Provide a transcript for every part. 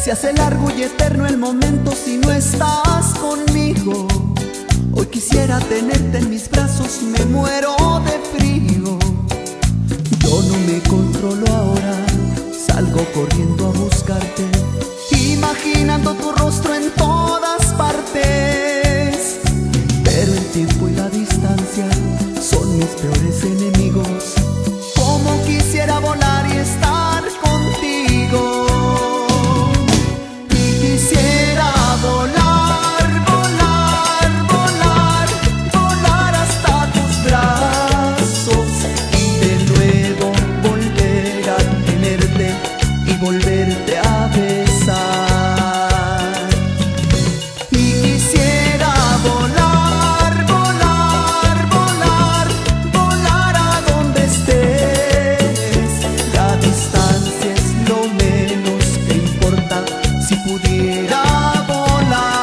Se hace largo y eterno el momento si no estás conmigo. Hoy quisiera tenerte en mis brazos, me muero de frío. Yo no me controlo ahora, salgo corriendo a buscarte, imaginando tu rostro en todas partes. Pero el tiempo y la distancia son mis peores enemigos. Como quisiera volar y estar contigo. Y quisiera volar, volar, volar, volar hasta tus brazos y de nuevo volver a tenerte y volverte a besar. Y quisiera volar, volar, volar, volar a donde estés. La distancia es lo menos que importa si pudiera volar.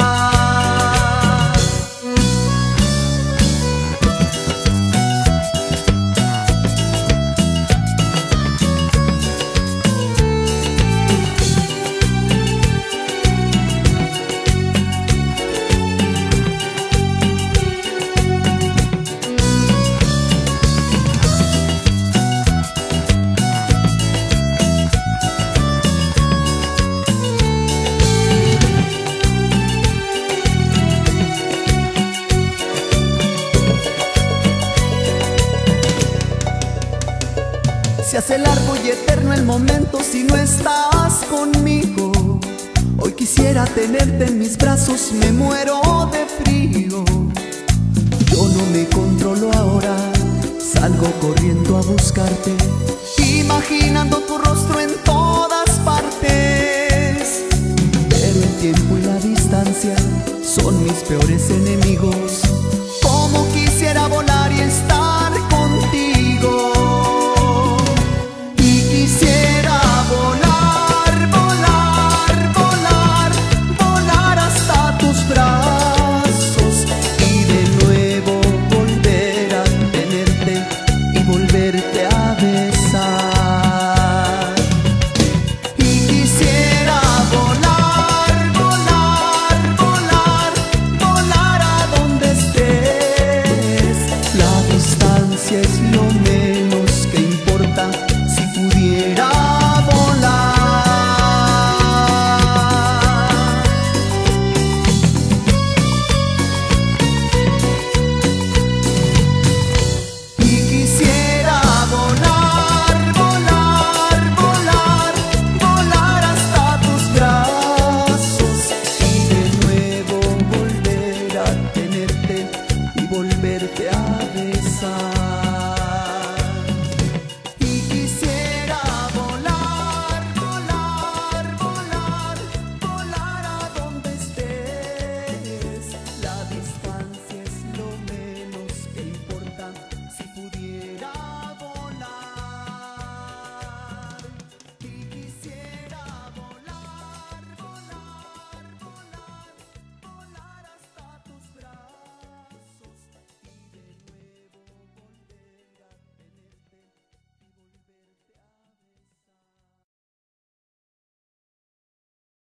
Se hace largo y eterno el momento si no estás conmigo. Hoy quisiera tenerte en mis brazos, me muero de frío. Yo no me controlo ahora, salgo corriendo a buscarte, imaginando tu rostro en todo